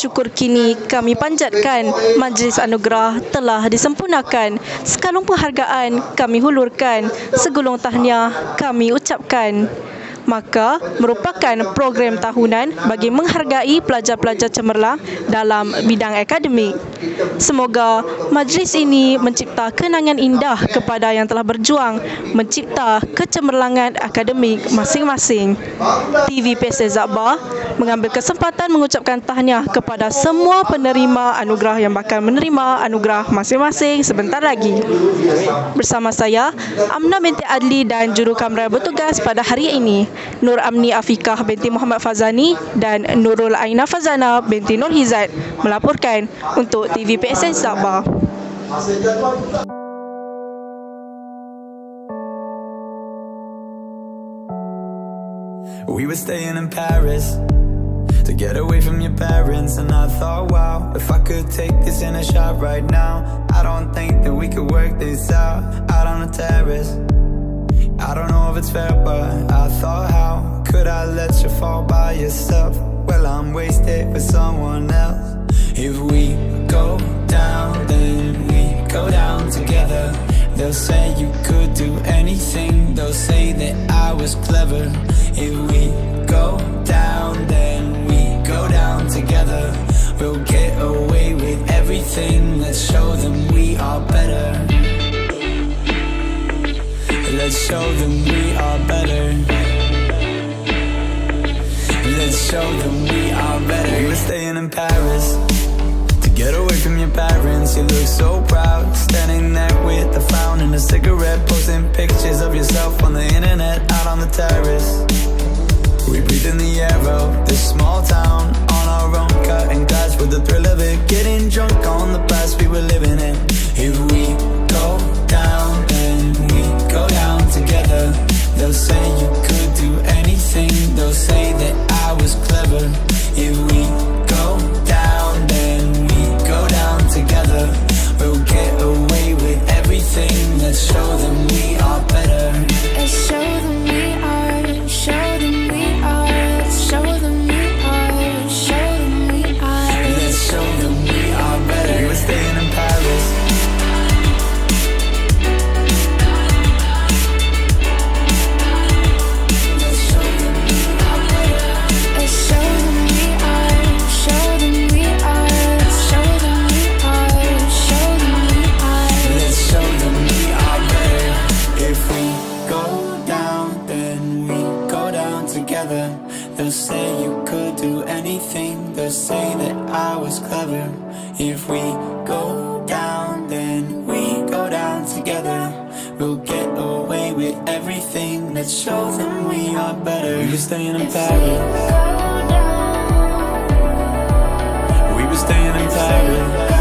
syukur kini kami panjatkan, Majlis Anugerah telah disempurnakan. Sekalung penghargaan kami hulurkan, segulung tahniah kami ucapkan. Maka merupakan program tahunan bagi menghargai pelajar-pelajar cemerlang dalam bidang akademik. Semoga majlis ini mencipta kenangan indah kepada yang telah berjuang mencipta kecemerlangan akademik masing-masing. TV PSS ZA'BA mengambil kesempatan mengucapkan tahniah kepada semua penerima anugerah yang bakal menerima anugerah masing-masing sebentar lagi. Bersama saya, Amna binti Adli dan juru kamera bertugas pada hari ini, Nur Amni Afikah binti Muhammad Fazani dan Nurul Aina Fazana binti Nur Hizat melaporkan untuk TV PSS ZA'BA. We were staying in Paris to get away from your parents, and I thought, wow, if I could take this in a shot right now, I don't think that we could work this out on the terrace. I don't know if it's fair, but I thought, how could I let you fall by yourself? Well, I'm wasted with someone else. If we go down, then we go down together. They'll say you could do anything, they'll say that I was clever. If we go down, then we go down together. We'll get away with everything, let's show them we are better. Let's show them we are better. Let's show them we are better. We were staying in Paris to get away from your parents. You look so proud, standing there with a frown and a cigarette, posting pictures of yourself on the internet, out on the terrace. We breathe in the air of this small town, on our own, cutting glass with the thrill of it, getting drunk on the past we were living in. If we go down, then we go down together. They'll say you could do anything, they'll say that I was clever. If we go down, then we go down together. We'll get away with everything, let's show them we are better. Let's show them we are, show them we are, let's show them we are, show them we are. Let's show them we are better. We were staying in Paris. They'll say you could do anything, they'll say that I was clever. If we go down, then we go down together. We'll get away with everything, let's show them we are better. We were staying in Paris. We were staying in Paris.